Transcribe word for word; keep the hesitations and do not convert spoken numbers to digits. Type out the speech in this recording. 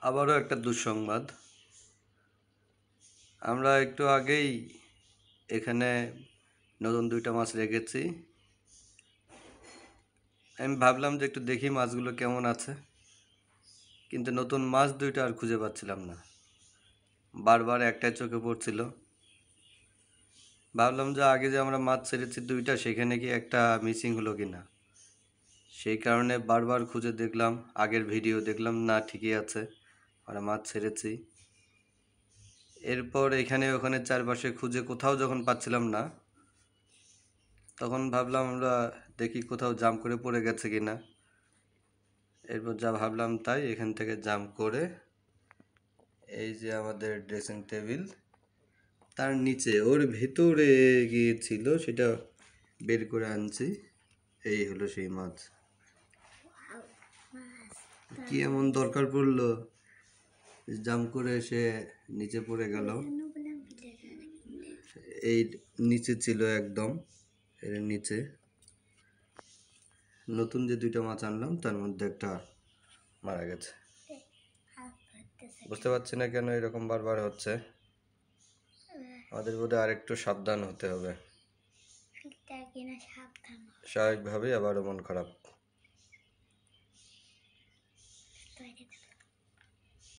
আবারও একটা দুঃসংবাদ। আমরা একটু আগেই এখানে নতুন দুইটা মাছ রেখেছি। আমি ভাবলাম যে একটু দেখি মাছগুলো কেমন আছে, কিন্তু নতুন মাছ দুইটা আর খুঁজে পাচ্ছিলাম না। বারবার একটাই চোখে পড়ছিল। ভাবলাম যে আগে যে আমরা মাছ ছেড়েছি দুইটা, সেখানে কি একটা মিসিং হলো কি না। সেই কারণে বারবার খুঁজে দেখলাম, আগের ভিডিও দেখলাম, না ঠিকই আছে, আমরা মাছ ছেড়েছি। এরপর এখানে ওখানে চারপাশে খুঁজে কোথাও যখন পাচ্ছিলাম না, তখন ভাবলাম আমরা দেখি কোথাও জাম করে পড়ে গেছে কিনা। এরপর যা ভাবলাম তাই, এখান থেকে জাম করে এই যে আমাদের ড্রেসিং টেবিল, তার নিচে ওর ভেতরে গিয়েছিল, সেটা বের করে আনছি। এই হলো সেই মাছ। কি এমন দরকার পড়লো জাম করে সে নিচে পড়ে গেল? এই নিচে ছিল একদম, এর নিচে। নতুন যে দুইটা মাছ আনলাম তার মধ্যে একটা মারা গেছে। বুঝতে পারছি না কেন এরকম বারবার হচ্ছে। আমাদের বোধহয় আরেকটু সাবধান হতে হবে। স্বাভাবিকভাবেই আবারও মন খারাপ।